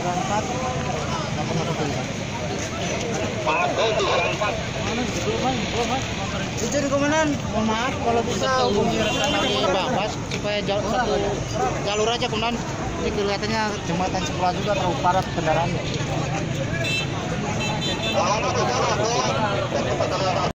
berangkat. Izin komandan, mohon maaf kalau bisa hubungi rekan dari Bapas supaya satu jalur aja komandan. Ini kelihatannya jembatan sebelah juga terlalu padat kendaraannya.